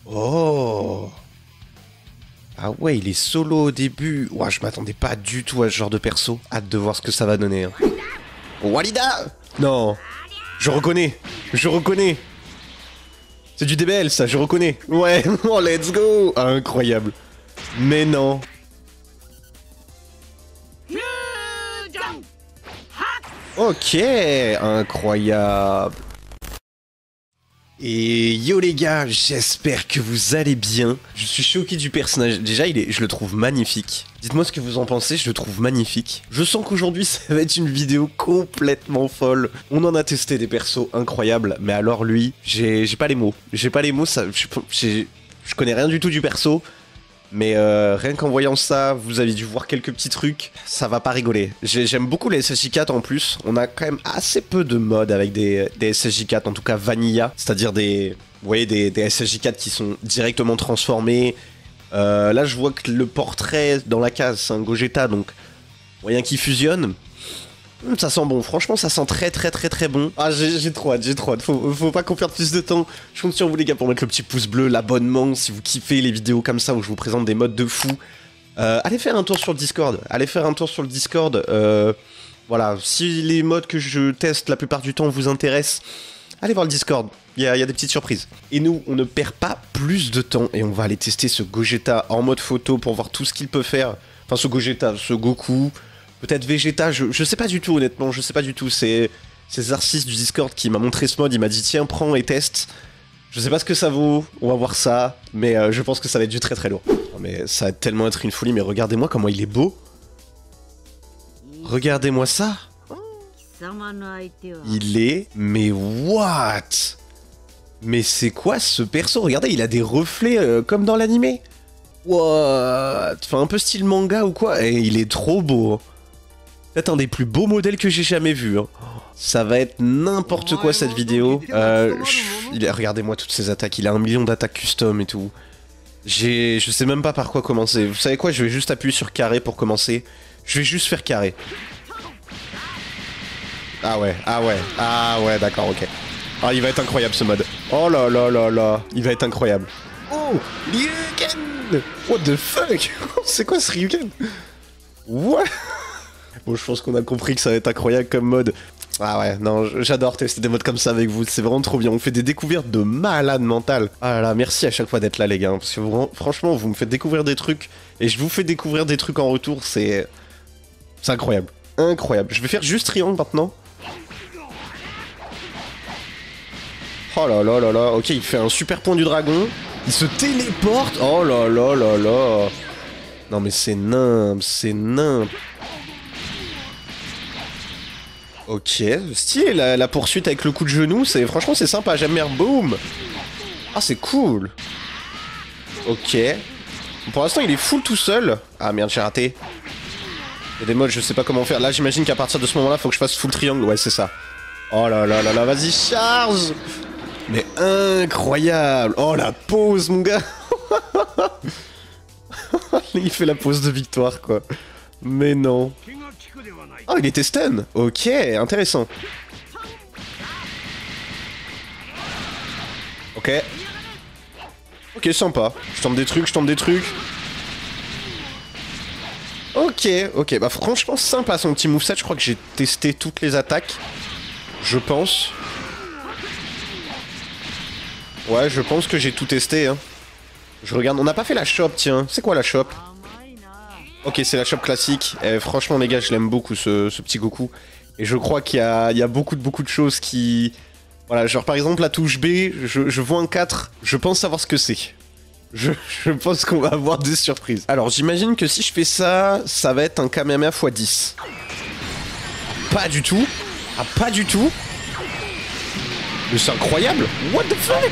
Oh. Ah ouais, il est solo au début. Ouah, je m'attendais pas du tout à ce genre de perso. Hâte de voir ce que ça va donner. Hein. Walida. Non. Je reconnais. Je reconnais. C'est du DBL ça, je reconnais. Ouais, oh let's go. Incroyable. Mais non. Ok, incroyable. Et yo les gars, j'espère que vous allez bien. Je suis choqué du personnage. Déjà, je le trouve magnifique. Dites-moi ce que vous en pensez, je le trouve magnifique. Je sens qu'aujourd'hui, ça va être une vidéo complètement folle. On en a testé des persos incroyables, mais alors lui, j'ai pas les mots. J'ai pas les mots, ça, je connais rien du tout du perso. Mais rien qu'en voyant ça, vous avez dû voir quelques petits trucs, ça va pas rigoler. J'aime beaucoup les SSJ4 en plus, on a quand même assez peu de modes avec des SSJ4, en tout cas Vanilla, c'est-à-dire des SSJ4 qui sont directement transformés. Là je vois que le portrait dans la case c'est un Gogeta, donc moyen qui fusionne. Ça sent bon, franchement ça sent très bon. Ah j'ai trop hâte, faut pas qu'on perde plus de temps. Je compte sur vous les gars pour mettre le petit pouce bleu, l'abonnement si vous kiffez les vidéos comme ça où je vous présente des modes de fou. Allez faire un tour sur le Discord, voilà, si les modes que je teste la plupart du temps vous intéressent, allez voir le Discord, il y a des petites surprises. Et nous, on ne perd pas plus de temps et on va aller tester ce Gogeta en mode photo pour voir tout ce qu'il peut faire. Enfin ce Gogeta, ce Goku... Peut-être Vegeta, je sais pas du tout honnêtement, je sais pas du tout, c'est Zarcis du Discord qui m'a montré ce mode, il m'a dit tiens prends et teste. Je sais pas ce que ça vaut, on va voir ça, mais je pense que ça va être du très lourd. Oh, mais ça va tellement être une folie, mais regardez-moi comment il est beau. Regardez-moi ça. Il est... mais what? Mais c'est quoi ce perso? Regardez, il a des reflets comme dans l'animé. What? Enfin un peu style manga ou quoi, et il est trop beau. Peut-être un des plus beaux modèles que j'ai jamais vu. Hein. Ça va être n'importe quoi cette vidéo. Regardez-moi toutes ces attaques. Il a 1 million d'attaques custom et tout. Je sais même pas par quoi commencer. Vous savez quoi? Je vais juste appuyer sur carré pour commencer. Je vais juste faire carré. Ah ouais, d'accord, ok. Ah, il va être incroyable ce mode. Oh là là là là. Il va être incroyable. Oh, Ryuken! What the fuck? C'est quoi ce Ryuken? What? Bon, je pense qu'on a compris que ça va être incroyable comme mode. Ah ouais, non, j'adore tester des modes comme ça avec vous, c'est vraiment trop bien. On fait des découvertes de malade mental. Ah là là, merci à chaque fois d'être là les gars, parce que franchement, vous me faites découvrir des trucs, et je vous fais découvrir des trucs en retour, c'est incroyable. Incroyable. Je vais faire juste triangle maintenant. Oh là là là là, ok, il fait un super point du dragon. Il se téléporte. Oh là là là là. Non mais c'est nimp, c'est nimp. Ok, stylé la poursuite avec le coup de genou, franchement c'est sympa, j'aime bien. Boum. Ah c'est cool. Ok. Pour l'instant il est full tout seul. Ah merde, j'ai raté. Il y a des modes, je sais pas comment faire. Là j'imagine qu'à partir de ce moment là faut que je fasse full triangle. Ouais c'est ça. Oh là là là là, vas-y charge. Mais incroyable. Oh la pose mon gars. Il fait la pose de victoire quoi. Mais non. Oh il était stun. Ok, intéressant. Ok. Ok, sympa. Je tente des trucs. Ok, bah franchement sympa son petit moveset. Je crois que j'ai testé toutes les attaques. Je pense. Ouais, je pense que j'ai tout testé, hein. Je regarde, on n'a pas fait la shop, tiens. C'est quoi la shop? Ok, c'est la shop classique. Et franchement, les gars, je l'aime beaucoup, ce petit Goku. Et je crois qu'il y a beaucoup de choses qui... Voilà, genre par exemple, la touche B, je vois un 4, je pense savoir ce que c'est. Je pense qu'on va avoir des surprises. Alors, j'imagine que si je fais ça, ça va être un Kamehameha x10. Pas du tout. Ah, pas du tout. Mais c'est incroyable. What the fuck?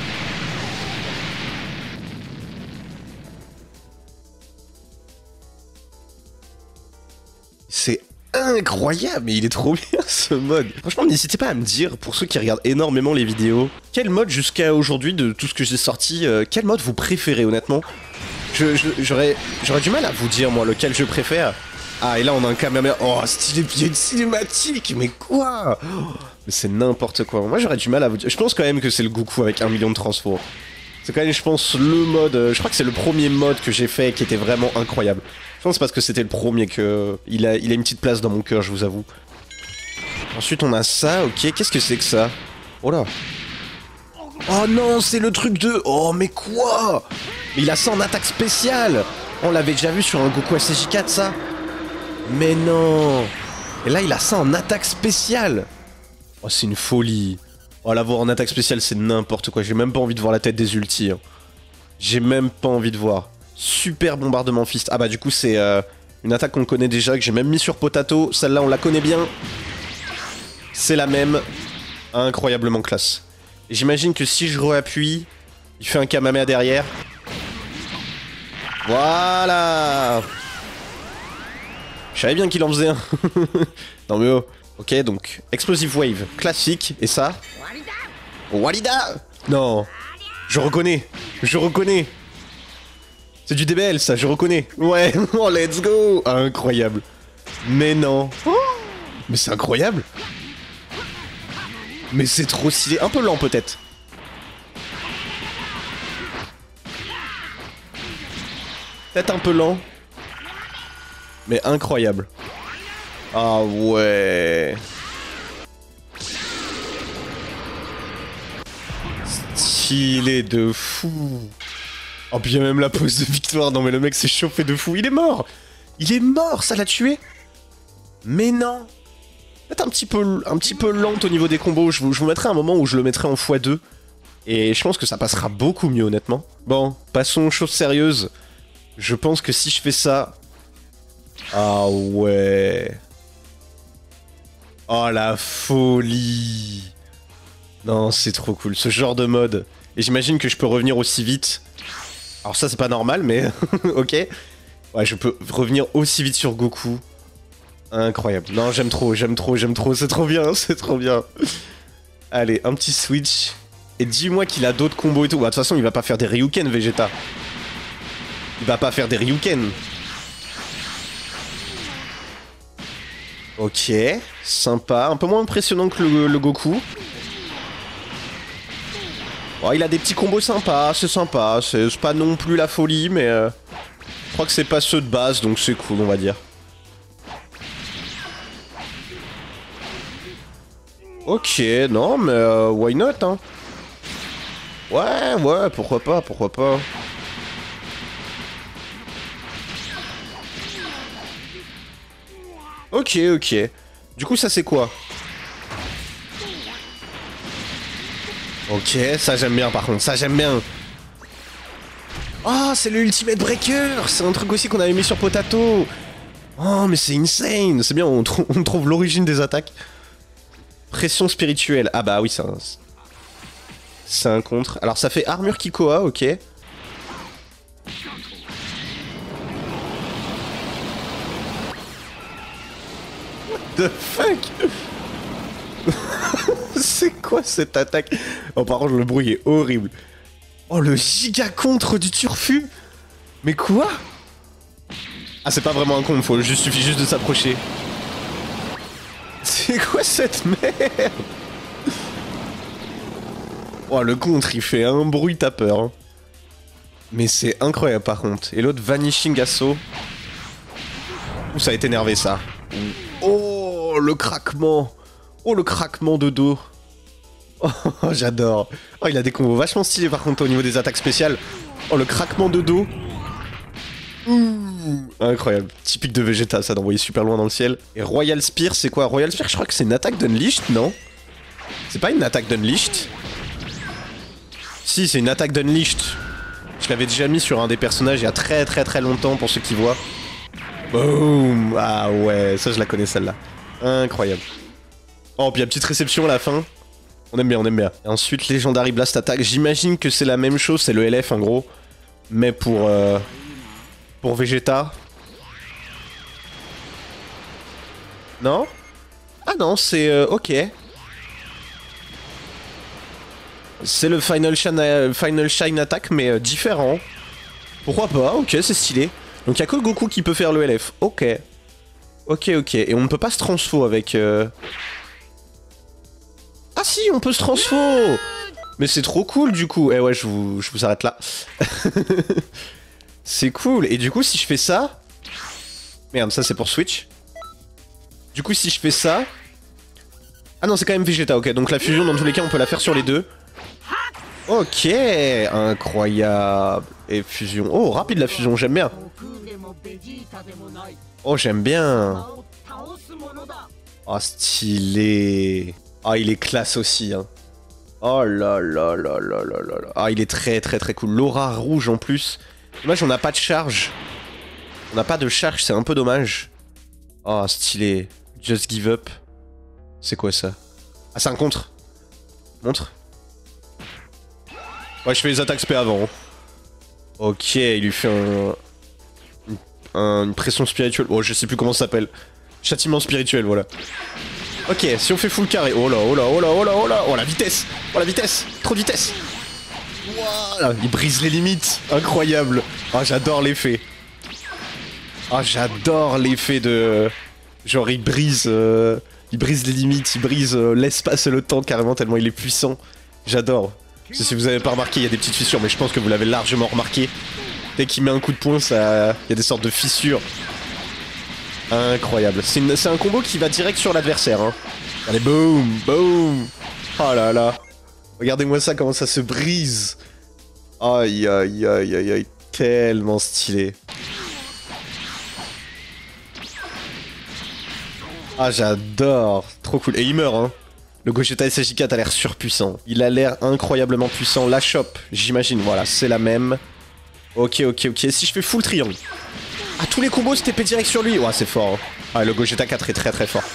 C'est incroyable, mais il est trop bien ce mode. Franchement, n'hésitez pas à me dire, pour ceux qui regardent énormément les vidéos, quel mode jusqu'à aujourd'hui, de tout ce que j'ai sorti, quel mode vous préférez honnêtement? J'aurais du mal à vous dire moi lequel je préfère. Ah et là on a un Kamehameha. Oh stylé, il y a une cinématique, mais quoi? Mais c'est n'importe quoi. Moi j'aurais du mal à vous dire. Je pense quand même que c'est le Goku avec 1 million de transfos. C'est quand même, je pense, le mode... je crois que c'est le premier mode que j'ai fait qui était vraiment incroyable. Je pense parce que c'était le premier que... Il a une petite place dans mon cœur, je vous avoue. Ensuite, on a ça, ok. Qu'est-ce que c'est que ça? Oh là. Oh non, c'est le truc de... Oh, mais quoi? Mais il a ça en attaque spéciale. On l'avait déjà vu sur un Goku SJ4, ça. Mais non. Et là, il a ça en attaque spéciale. Oh, c'est une folie. Oh, l'avoir en attaque spéciale, c'est n'importe quoi. J'ai même pas envie de voir la tête des ultis. Hein. J'ai même pas envie de voir. Super bombardement fist. Ah bah du coup, c'est une attaque qu'on connaît déjà, que j'ai même mis sur Potato. Celle-là, on la connaît bien. C'est la même. Incroyablement classe. Et j'imagine que si je réappuie, il fait un Kamehameha derrière. Voilà. Je savais bien qu'il en faisait un. Non mais oh. Ok, donc, Explosive Wave, classique, et ça? Walida. Non. Je reconnais. Je reconnais. C'est du DBL, ça, je reconnais. Ouais, oh, let's go. Incroyable. Mais non. Oh, mais c'est incroyable. Mais c'est trop stylé. Un peu lent, peut-être. Peut-être un peu lent. Mais incroyable. Ah ouais. Stylé de fou. Oh, puis il y a même la pose de victoire. Non mais le mec s'est chauffé de fou. Il est mort. Il est mort, ça l'a tué. Mais non. Peut-être un petit peu lente au niveau des combos. Je vous mettrai un moment où je le mettrai en x2. Et je pense que ça passera beaucoup mieux, honnêtement. Bon, passons aux choses sérieuses. Je pense que si je fais ça... Ah ouais... Oh la folie. Non, c'est trop cool, ce genre de mode. Et j'imagine que je peux revenir aussi vite. Alors ça, c'est pas normal, mais... ok. Ouais, je peux revenir aussi vite sur Goku. Incroyable. Non, j'aime trop. C'est trop bien, c'est trop bien. Allez, un petit switch. Et dis-moi qu'il a d'autres combos et tout. Bah, de toute façon, il va pas faire des Ryuken, Vegeta. Il va pas faire des Ryuken. Ok, sympa. Un peu moins impressionnant que le Goku. Oh, il a des petits combos sympas, c'est sympa. C'est pas non plus la folie, mais... je crois que c'est pas ceux de base, donc c'est cool, on va dire. Ok, non, mais why not, hein. Ouais, pourquoi pas, pourquoi pas. Ok, ok. Du coup, ça c'est quoi? Ok, ça j'aime bien par contre, ça j'aime bien. Oh, c'est le Ultimate Breaker. C'est un truc aussi qu'on avait mis sur Potato. Oh, mais c'est insane. C'est bien, on trouve l'origine des attaques. Pression spirituelle. Ah bah oui, c'est un contre. Alors ça fait armure Kikoa, ok. The fuck. C'est quoi cette attaque? Oh par contre le bruit est horrible. Oh le giga contre du Turfu. Mais quoi? Ah c'est pas vraiment un contre, suffit juste de s'approcher. C'est quoi cette merde? Oh le contre il fait un bruit tapeur. Hein. Mais c'est incroyable par contre. Et l'autre Vanishing Asso. Ouh ça a été énervé ça. Oh le craquement. Oh le craquement de dos. Oh j'adore. Oh il a des combos vachement stylés par contre au niveau des attaques spéciales. Oh le craquement de dos. Incroyable. Typique de Vegeta ça d'envoyer super loin dans le ciel. Et Royal Spear c'est quoi? Royal Spear je crois que c'est une attaque d'Unleashed non? C'est pas une attaque d'Unleashed? Si c'est une attaque d'Unleashed. Je l'avais déjà mis sur un des personnages il y a très longtemps pour ceux qui voient. Boum. Ah ouais ça je la connais celle-là. Incroyable. Oh puis la petite réception à la fin. On aime bien, on aime bien. Et ensuite Legendary Blast Attack. J'imagine que c'est la même chose, c'est le LF en gros. Mais pour Vegeta. Non? Ah non, c'est ok. C'est le Final Shine Attack, mais différent. Pourquoi pas? Ok, c'est stylé. Donc il y a que Goku qui peut faire le LF. Ok. Ok. Et on ne peut pas se transfo avec... Ah si, on peut se transfo. Mais c'est trop cool du coup. Eh ouais, je vous arrête là. C'est cool. Et du coup, si je fais ça... Merde, ça c'est pour Switch. Du coup, si je fais ça... Ah non, c'est quand même Vegeta, ok. Donc la fusion, dans tous les cas, on peut la faire sur les deux. Ok, incroyable. Et fusion. Oh, rapide la fusion, j'aime bien. Oh, j'aime bien. Oh, stylé. Ah, il est classe aussi, hein. Oh là là là là là là là. Ah, il est très très très cool. L'aura rouge en plus. Dommage, on n'a pas de charge. On n'a pas de charge, c'est un peu dommage. Oh, stylé. Just give up. C'est quoi ça? Ah, c'est un contre. Montre. Ouais, je fais les attaques spé avant. Ok, il lui fait une pression spirituelle. Oh, je sais plus comment ça s'appelle. Châtiment spirituel, voilà. Ok, si on fait full carré. Oh là, oh là, oh là, oh là, oh là. Oh la vitesse. Oh la vitesse. Trop de vitesse. Voilà, il brise les limites. Incroyable. Ah, j'adore l'effet. Ah, j'adore l'effet de... Genre, il brise les limites, il brise l'espace et le temps carrément tellement il est puissant. J'adore. Si vous avez pas remarqué, il y a des petites fissures, mais je pense que vous l'avez largement remarqué. Dès qu'il met un coup de poing, ça... il y a des sortes de fissures. Incroyable. C'est un combo qui va direct sur l'adversaire. Hein. Allez, boum, boum. Oh là là. Regardez-moi ça, comment ça se brise. Aïe, aïe, aïe, aïe, aïe. Tellement stylé. Ah, j'adore. Trop cool. Et il meurt, hein. Le Gogeta SSJ4 a l'air surpuissant. Il a l'air incroyablement puissant. La chope, j'imagine. Voilà, c'est la même. Ok, ok, ok. Si je fais full triangle. Ah, tous les combos se TP direct sur lui. Ouais, c'est fort. Hein. Ah, le Gogeta 4 est très très fort.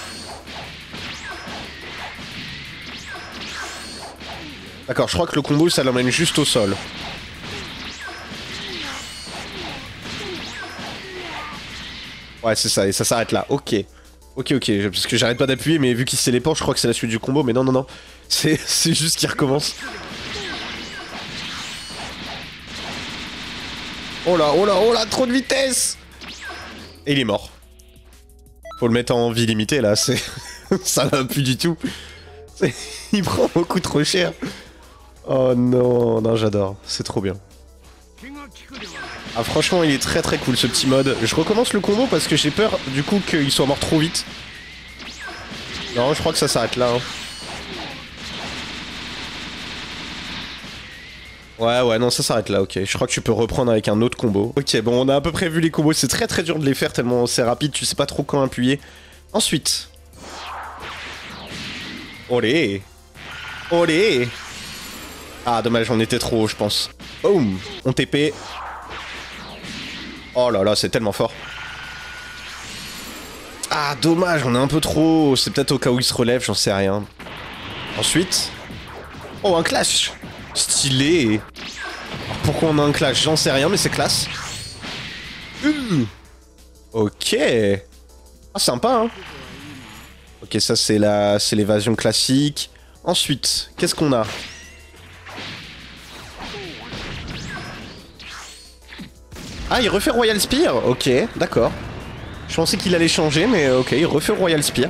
D'accord, je crois que le combo, ça l'emmène juste au sol. Ouais, c'est ça. Et ça s'arrête là. Ok. Ok, ok. Parce que j'arrête pas d'appuyer, mais vu qu'il se téléporte, je crois que c'est la suite du combo. Mais non, non, non. C'est juste qu'il recommence. Oh là, oh là, oh là, trop de vitesse! Et il est mort. Faut le mettre en vie limitée là, c'est... ça va plus du tout. Il prend beaucoup trop cher. Oh non, non, j'adore. C'est trop bien. Ah, franchement, il est très très cool ce petit mode. Je recommence le combo parce que j'ai peur du coup qu'il soit mort trop vite. Non, je crois que ça s'arrête là. Hein. Ouais, ouais, non, ça s'arrête là, ok. Je crois que tu peux reprendre avec un autre combo. Ok, bon, on a à peu près vu les combos. C'est très très dur de les faire tellement c'est rapide, tu sais pas trop quand appuyer. Ensuite. Olé. Olé. Ah, dommage, on était trop haut, je pense. Boum. On TP. Oh là là, c'est tellement fort. Ah, dommage, on est un peu trop haut. C'est peut-être au cas où il se relève, j'en sais rien. Ensuite. Oh, un clash. Stylé. Pourquoi on a un clash? J'en sais rien, mais c'est classe. Ok. Ah, sympa, hein. Ok, ça c'est l'évasion classique. Ensuite, qu'est-ce qu'on a? Ah, il refait Royal Spear. Ok, d'accord. Je pensais qu'il allait changer, mais ok, il refait Royal Spear.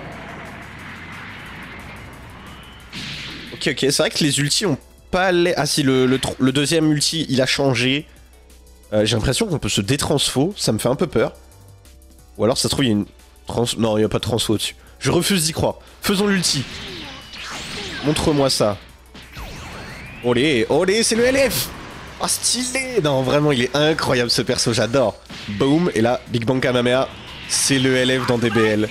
Ok, ok, c'est vrai que les ultis ont pas l'air... Ah si, le deuxième ulti, il a changé. J'ai l'impression qu'on peut se détransfo, ça me fait un peu peur. Ou alors ça se trouve, il y a une... Non, il n'y a pas de transfo au-dessus. Je refuse d'y croire. Faisons l'ulti. Montre-moi ça. Olé, olé, c'est le LF. Ah, stylé. Non, vraiment, il est incroyable ce perso, j'adore. Boom, et là, Big Bang Kamehameha, c'est le LF dans DBL.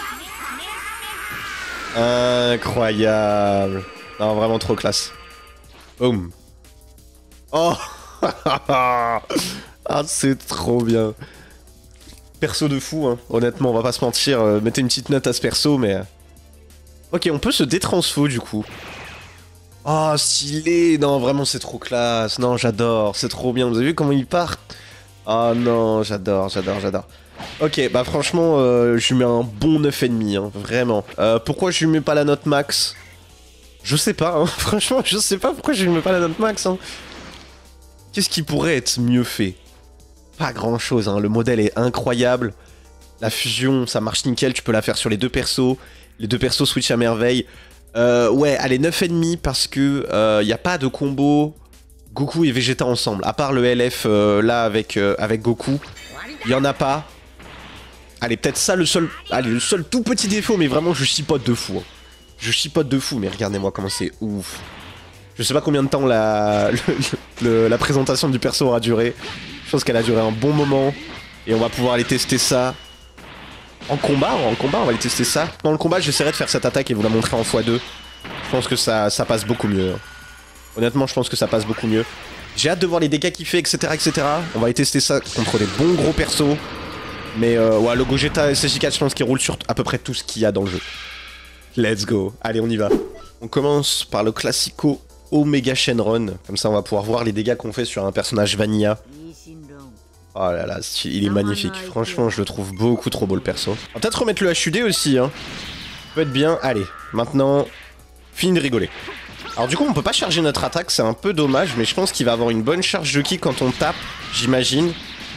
Incroyable. Non, vraiment trop classe. Boom. Oh. Ah, c'est trop bien. Perso de fou, hein. Honnêtement, on va pas se mentir. Mettez une petite note à ce perso, mais... Ok, on peut se détransfo, du coup. Oh, stylé. Non, vraiment, c'est trop classe. Non, j'adore. C'est trop bien. Vous avez vu comment il part? Oh non, j'adore, j'adore, j'adore. Ok, bah franchement, je lui mets un bon 9,5, hein, vraiment. Pourquoi je lui mets pas la note max? Je sais pas, hein. Franchement, je sais pas pourquoi je lui mets pas la note max. Hein. Qu'est-ce qui pourrait être mieux fait? Pas grand chose, hein. Le modèle est incroyable. La fusion, ça marche nickel, tu peux la faire sur les deux persos. Les deux persos switch à merveille. Ouais, allez, 9,5 parce que y a pas de combo Goku et Vegeta ensemble. À part le LF là avec Goku, il y en a pas. Allez, peut-être ça le seul tout petit défaut, mais vraiment je chipote de fou. Hein. Je chipote de fou, mais regardez-moi comment c'est ouf. Je sais pas combien de temps la présentation du perso aura duré. Je pense qu'elle a duré un bon moment. Et on va pouvoir aller tester ça. En combat, on va aller tester ça. Dans le combat, j'essaierai de faire cette attaque et vous la montrer en x2. Je pense que ça passe beaucoup mieux. Honnêtement, je pense que ça passe beaucoup mieux. J'ai hâte de voir les dégâts qu'il fait, etc., etc. On va aller tester ça contre des bons gros persos. Mais ouais, le Gogeta SSJ4, je pense qu'il roule sur à peu près tout ce qu'il y a dans le jeu. Let's go. Allez, on y va. On commence par le classico Omega Shenron. Comme ça, on va pouvoir voir les dégâts qu'on fait sur un personnage Vanilla. Oh là là, il est magnifique. Franchement, je le trouve beaucoup trop beau, le perso. On va peut-être remettre le HUD aussi, hein. Ça peut être bien. Allez, maintenant, fini de rigoler. Alors du coup, on peut pas charger notre attaque, c'est un peu dommage, mais je pense qu'il va avoir une bonne charge de ki quand on tape, j'imagine.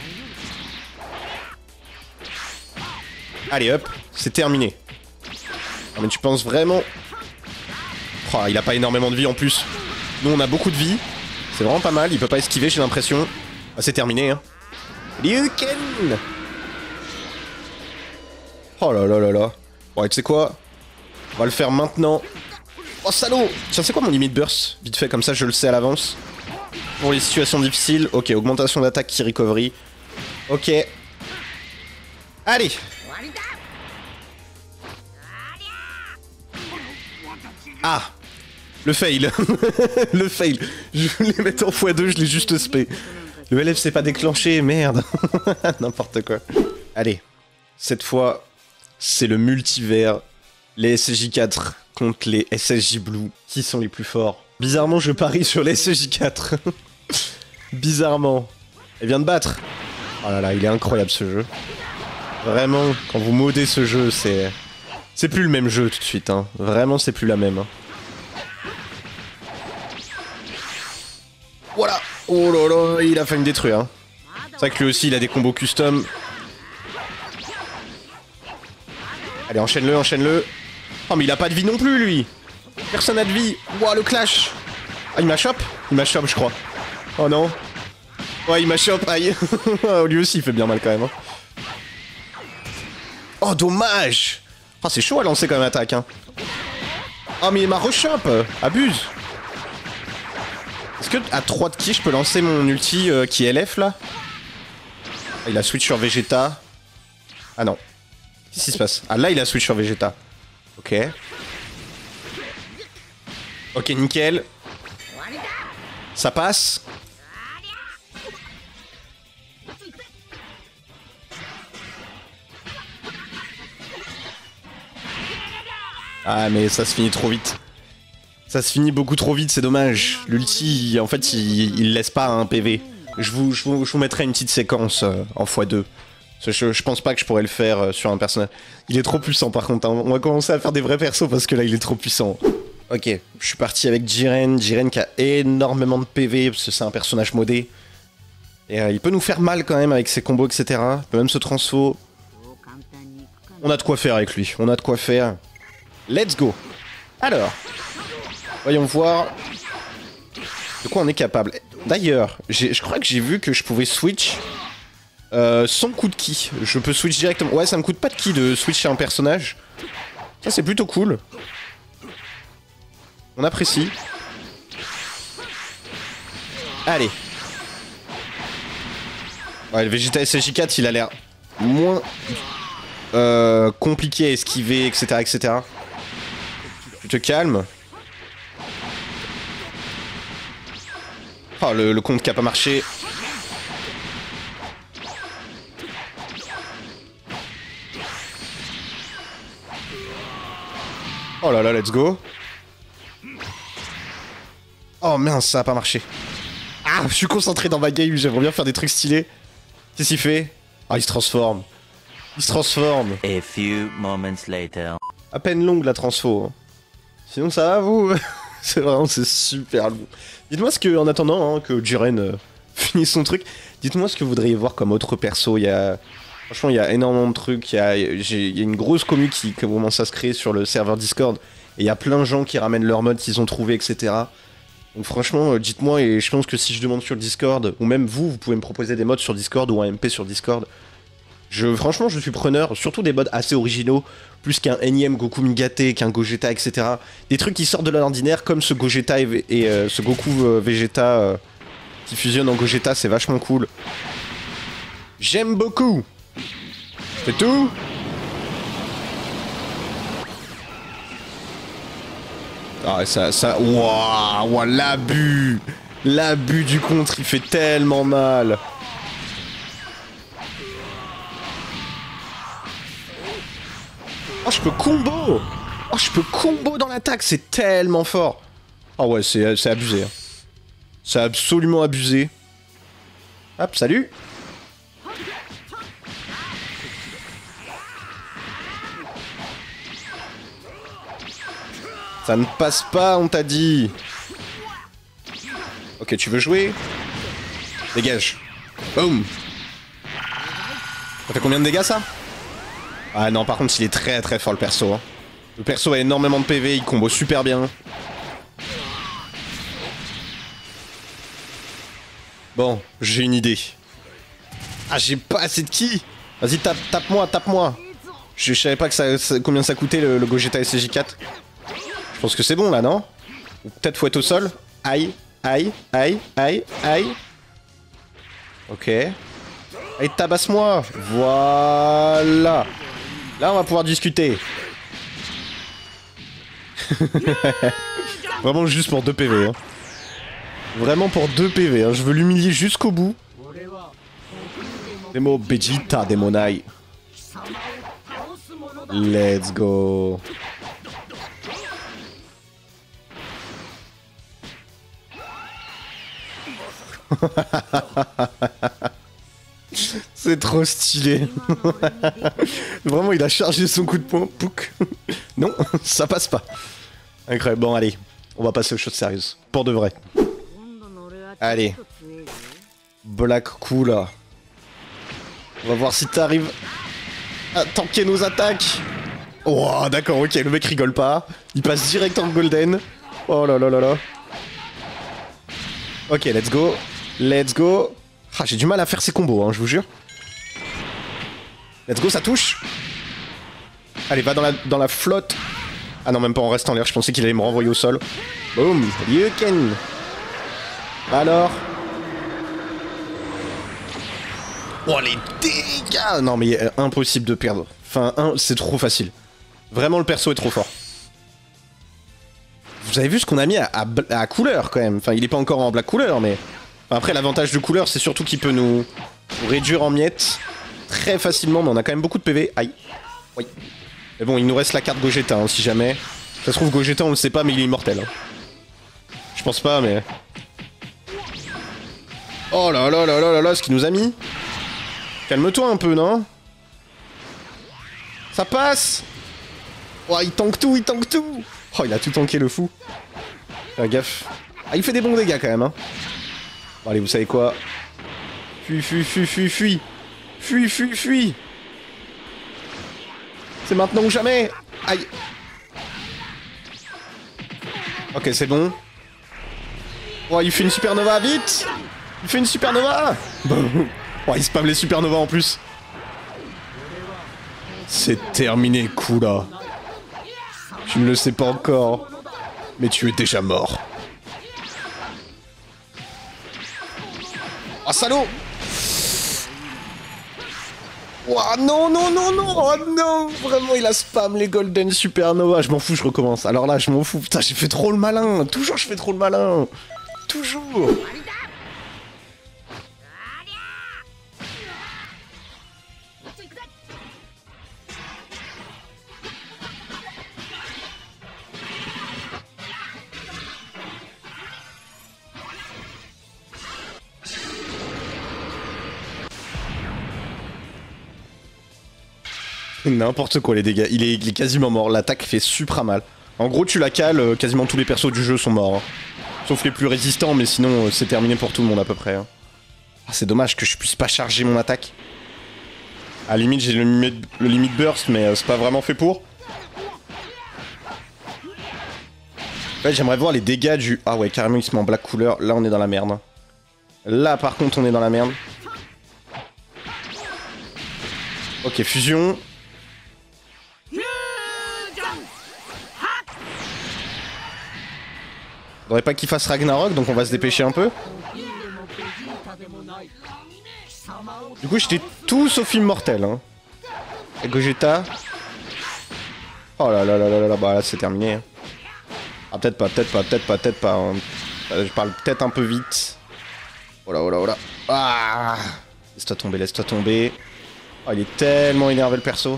Allez, hop, c'est terminé. Non, mais tu penses vraiment... Oh, il a pas énormément de vie en plus. Nous, on a beaucoup de vie. C'est vraiment pas mal, il peut pas esquiver, j'ai l'impression. Ah, c'est terminé, hein. Ryuken. Oh là là là là. Bon, tu sais quoi? On va le faire maintenant. Oh, salaud! Tiens, c'est quoi mon limite burst? Vite fait, comme ça, je le sais à l'avance. Pour les situations difficiles. Ok, augmentation d'attaque, qui recovery. Ok. Allez! Ah! Le fail. Le fail. Je voulais mettre en x2, je l'ai juste spé. Le LF s'est pas déclenché, merde. N'importe quoi. Allez. Cette fois, c'est le multivers. Les SSJ4 contre les SSJ Blue. Qui sont les plus forts? Bizarrement, je parie sur les SSJ4. Bizarrement. Elle vient de battre. Oh là là, il est incroyable ce jeu. Vraiment, quand vous modez ce jeu, c'est... C'est plus le même jeu tout de suite, hein. Vraiment, c'est plus la même. Hein. Voilà. Oh là là, il a failli me détruire. Hein. C'est vrai que lui aussi, il a des combos custom. Allez, enchaîne-le, enchaîne-le. Oh, mais il a pas de vie non plus, lui. Personne n'a de vie. Ouah, le clash. Ah, il m'a chop. Il m'a chop, je crois. Oh non. Ouais, il m'a chop, aïe. Lui aussi, il fait bien mal quand même. Hein. Oh, dommage. Oh, c'est chaud à lancer comme attaque. Hein. Oh, mais il m'a rechop. Abuse. Est-ce que à 3 de ki, je peux lancer mon ulti qui est LF là? Ah, il a switch sur Vegeta. Ah non. Qu'est-ce qui se passe? Ah là, il a switch sur Vegeta. Ok. Ok, nickel. Ça passe. Ah mais ça se finit trop vite. Ça se finit beaucoup trop vite, c'est dommage. L'ulti, en fait, il laisse pas un PV. Je vous mettrai une petite séquence en x2. Je pense pas que je pourrais le faire sur un personnage. Il est trop puissant par contre. Hein. On va commencer à faire des vrais persos parce que là, il est trop puissant. Ok, je suis parti avec Jiren. Jiren qui a énormément de PV parce que c'est un personnage modé. Et il peut nous faire mal quand même avec ses combos, etc. Il peut même se transfo. On a de quoi faire avec lui. On a de quoi faire. Let's go. Alors, voyons voir de quoi on est capable. D'ailleurs, je crois que j'ai vu que je pouvais switch sans coup de ki. Je peux switch directement. Ouais, ça me coûte pas de ki de switcher un personnage. Ça, c'est plutôt cool. On apprécie. Allez. Ouais, le Vegeta SSJ4, il a l'air moins compliqué à esquiver, etc., etc. Tu te calmes. Oh, le compte qui a pas marché. Oh là là, let's go. Oh mince, ça a pas marché. Ah, je suis concentré dans ma game, j'aimerais bien faire des trucs stylés. Qu'est-ce qu'il fait? Ah, il se transforme. Il se transforme. A few moments later. À peine longue la transfo. Hein. Sinon ça va vous? C'est vraiment, c'est super long. Dites-moi ce que, en attendant hein, que Jiren finisse son truc, dites-moi ce que vous voudriez voir comme autre perso. Il y a... Franchement, il y a énormément de trucs. Il y a une grosse commu qui commence à se créer sur le serveur Discord. Et il y a plein de gens qui ramènent leur mode qu'ils ont trouvé, etc. Donc franchement, dites-moi, et je pense que si je demande sur le Discord, ou même vous pouvez me proposer des mods sur Discord ou un MP sur Discord. Franchement, je suis preneur, surtout des mods assez originaux, plus qu'un énième Goku Migate, qu'un Gogeta, etc. Des trucs qui sortent de l'ordinaire, comme ce Gogeta et ce Goku Vegeta qui fusionne en Gogeta, c'est vachement cool. J'aime beaucoup. C'est tout. Ah, waouh, l'abus du contre, il fait tellement mal. Oh, je peux combo. Oh, je peux combo dans l'attaque, c'est tellement fort. Oh ouais, c'est abusé. Hein. C'est absolument abusé. Hop, salut. Ça ne passe pas, on t'a dit. Ok, tu veux jouer? Dégage. Boum. Ça fait combien de dégâts, ça? Ah non, par contre, il est très très fort, le perso. Hein. Le perso a énormément de PV, il combo super bien. Bon, j'ai une idée. Ah, j'ai pas assez de ki. Vas-y, tape-moi, tape-moi. Je savais pas que combien ça coûtait, le Gogeta SCJ4. Je pense que c'est bon, là, non? Ou peut-être faut être au sol. Aïe, aïe, aïe, aïe, aïe. Ok. Allez, tabasse-moi. Voilà. Là, on va pouvoir discuter. Vraiment juste pour 2 PV. Hein. Vraiment pour 2 PV. Hein. Je veux l'humilier jusqu'au bout. Demo Vegeta Demonai. Let's go. C'est trop stylé. Vraiment, il a chargé son coup de poing. Pouc. Non, ça passe pas. Incroyable. Bon, allez. On va passer aux choses sérieuses. Pour de vrai. Allez. Black Cooler. On va voir si t'arrives à tanker nos attaques. Oh, d'accord, ok. Le mec rigole pas. Il passe direct en golden. Oh là là là là. Ok, let's go. Let's go. Ah, j'ai du mal à faire ces combos, hein, je vous jure. Let's go, ça touche. Allez, va dans la flotte. Ah non, même pas en restant en l'air, je pensais qu'il allait me renvoyer au sol. Boum, Ryuken. Alors. Oh, les dégâts. Non, mais impossible de perdre. Enfin, c'est trop facile. Vraiment, le perso est trop fort. Vous avez vu ce qu'on a mis à couleur, quand même. Enfin, il est pas encore en black couleur, mais... Après, l'avantage de couleur, c'est surtout qu'il peut nous réduire en miettes très facilement, mais on a quand même beaucoup de PV. Aïe. Oui. Mais bon, il nous reste la carte Gogeta, hein, si jamais. Ça se trouve, Gogeta, on le sait pas, mais il est immortel. Hein. Je pense pas, mais... Oh là là là là là là, ce qu'il nous a mis. Calme-toi un peu, non? Ça passe. Oh, il tank tout, il tank tout. Oh, il a tout tanké, le fou. Fais gaffe. Ah, il fait des bons dégâts, quand même, hein. Bon, allez, vous savez quoi? Fuis, fuis, fuis, fuis, fuis. Fuis, fuis, fuis. C'est maintenant ou jamais. Aïe. Ok, c'est bon. Oh, il fait une supernova, vite. Il fait une supernova. Oh, il spam les supernovas en plus. C'est terminé, Kula. Tu ne le sais pas encore, mais tu es déjà mort. Oh, salaud! Oh non, non, non, non! Oh non! Vraiment, il a spam les Golden Supernova. Je m'en fous, je recommence. Alors là, je m'en fous. Putain, j'ai fait trop le malin. Toujours, je fais trop le malin. Toujours. N'importe quoi les dégâts, il est quasiment mort, l'attaque fait supra mal. En gros tu la cales, quasiment tous les persos du jeu sont morts. Hein. Sauf les plus résistants, mais sinon c'est terminé pour tout le monde à peu près. Hein. Ah, c'est dommage que je puisse pas charger mon attaque. À la limite j'ai le limit burst, mais c'est pas vraiment fait pour. En fait, j'aimerais voir les dégâts du... Ah ouais, carrément, il se met en black couleur. Là, on est dans la merde. Là, par contre, on est dans la merde. Ok, fusion. Faudrait pas qu'il fasse Ragnarok, donc on va se dépêcher un peu. Du coup, j'étais tout sauf immortel. Hein. Et Gogeta. Oh là là là là là, bah là c'est terminé. Ah, peut-être pas, peut-être pas, peut-être pas, peut-être pas. Hein. Je parle peut-être un peu vite. Oh là, oh là, oh là. Ah, laisse-toi tomber, laisse-toi tomber. Oh, il est tellement énervé le perso.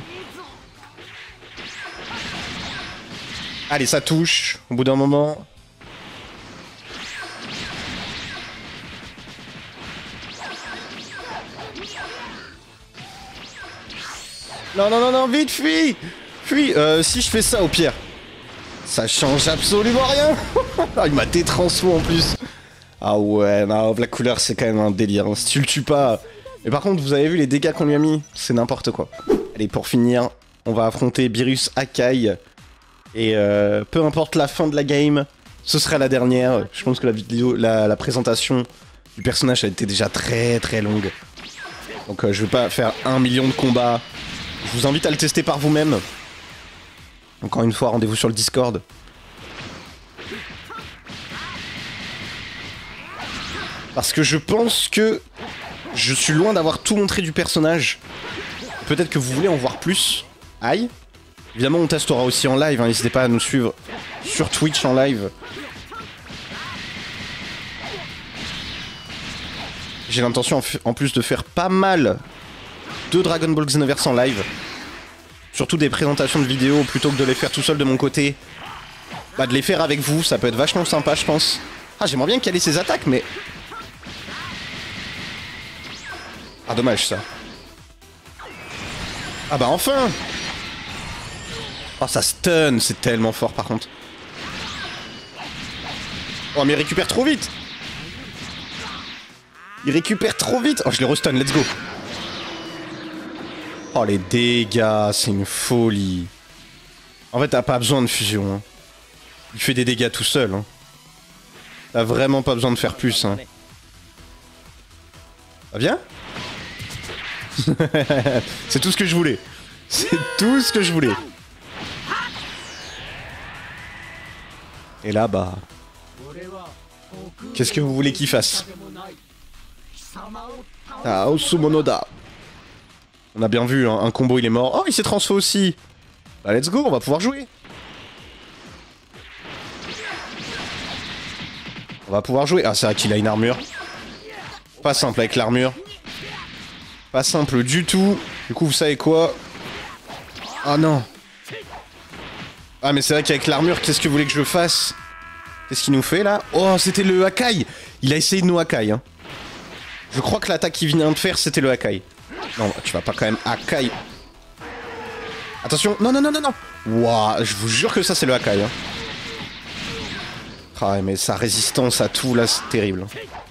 Allez, ça touche, au bout d'un moment. Non, non, non, non, vite, fuis! Fuis! Si je fais ça au pire, ça change absolument rien! Il m'a détransfo en plus! Ah ouais, non, Black Cooler c'est quand même un délire, hein. Si tu le tues pas... Mais par contre, vous avez vu les dégâts qu'on lui a mis? C'est n'importe quoi. Allez, pour finir, on va affronter Beerus Akai. Et peu importe la fin de la game, ce sera la dernière. Je pense que la vidéo, la présentation du personnage a été déjà très très longue. Donc je vais pas faire 1 million de combats. Je vous invite à le tester par vous-même. Encore une fois, rendez-vous sur le Discord. Parce que je pense que je suis loin d'avoir tout montré du personnage. Peut-être que vous voulez en voir plus. Aïe. Évidemment, on testera aussi en live. Hein. N'hésitez pas à nous suivre sur Twitch en live. J'ai l'intention en plus de faire pas mal de Dragon Ball Xenoverse en live. Surtout des présentations de vidéos plutôt que de les faire tout seul de mon côté. Bah de les faire avec vous, ça peut être vachement sympa je pense. Ah j'aimerais bien caler ses attaques mais... Ah dommage ça. Ah bah enfin. Oh ça stun, c'est tellement fort par contre. Oh mais il récupère trop vite. Il récupère trop vite. Oh je l'ai restun, let's go. Oh les dégâts, c'est une folie. En fait t'as pas besoin de fusion. Hein. Il fait des dégâts tout seul. Hein. T'as vraiment pas besoin de faire plus. Hein. Ça vient? C'est tout ce que je voulais. C'est tout ce que je voulais. Et là bah... Qu'est-ce que vous voulez qu'il fasse? Ah, Osumonoda. On a bien vu, hein, un combo il est mort. Oh, il s'est transfo aussi. Bah, let's go, on va pouvoir jouer. On va pouvoir jouer. Ah, c'est vrai qu'il a une armure. Pas simple avec l'armure. Pas simple du tout. Du coup, vous savez quoi? Ah non. Ah, mais c'est vrai qu'avec l'armure, qu'est-ce que vous voulez que je fasse? Qu'est-ce qu'il nous fait là? Oh, c'était le Hakai. Il a essayé de nous Hakai. Hein. Je crois que l'attaque qu'il vient de faire, c'était le Hakai. Non, tu vas pas quand même Hakai. Attention, non, non, non, non, non. Waouh, je vous jure que ça, c'est le Hakai. Hein. Ah, mais sa résistance à tout, là, c'est terrible.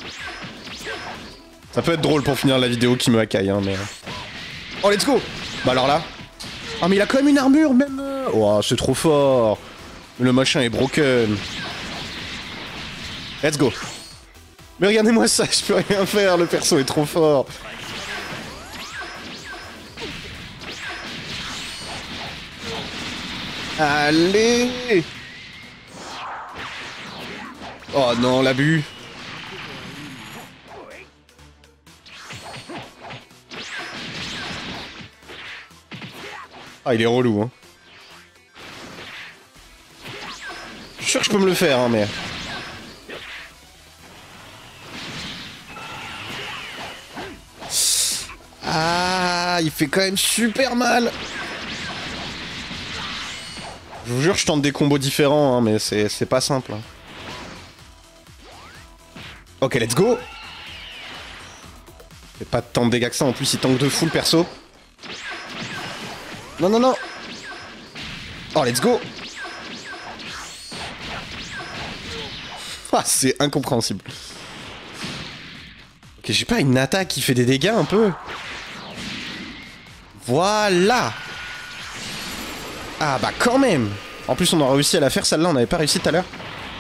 Ça peut être drôle pour finir la vidéo qui me Hakai, hein, mais... Oh, let's go. Bah alors là... Ah, mais il a quand même une armure, même... Waouh, c'est trop fort. Le machin est broken. Let's go. Mais regardez-moi ça, je peux rien faire, le perso est trop fort. Allez. Oh non, l'abus. Ah, il est relou, hein. Je suis sûr que je peux me le faire, hein, mais... Ah, il fait quand même super mal. Je vous jure, je tente des combos différents, hein, mais c'est pas simple. Hein. Ok, let's go. Il fait pas tant de dégâts que ça, en plus il tank de fou le perso. Non, non, non. Oh, let's go. Ah, c'est incompréhensible. Ok, j'ai pas une attaque qui fait des dégâts un peu. Voilà. Ah bah quand même. En plus on a réussi à la faire celle-là, on n'avait pas réussi tout à l'heure.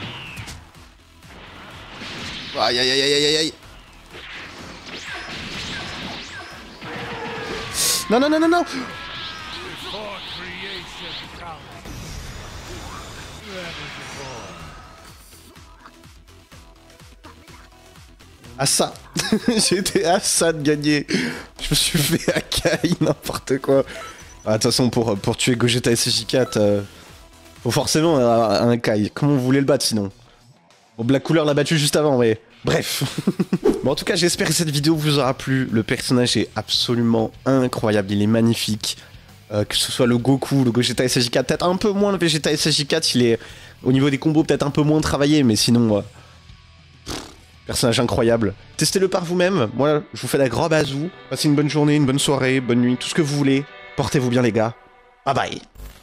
Aïe aïe aïe aïe aïe aïe. Non non non non non. À ça. J'étais à ça de gagner. Je me suis fait Akai, n'importe quoi. Ah, de toute façon, pour tuer Gogeta SJ4, faut forcément un Akai. Comment vous voulez le battre sinon? Bon, Black Cooler l'a battu juste avant, mais bref. Bon, en tout cas, j'espère que cette vidéo vous aura plu. Le personnage est absolument incroyable, il est magnifique. Que ce soit le Goku, le Gogeta SJ4, peut-être un peu moins le Vegeta SJ4, il est au niveau des combos peut-être un peu moins travaillé, mais sinon... personnage incroyable. Testez-le par vous-même. Moi, je vous fais la gros bazou. Passez une bonne journée, une bonne soirée, bonne nuit, tout ce que vous voulez. Portez-vous bien, les gars. Bye bye.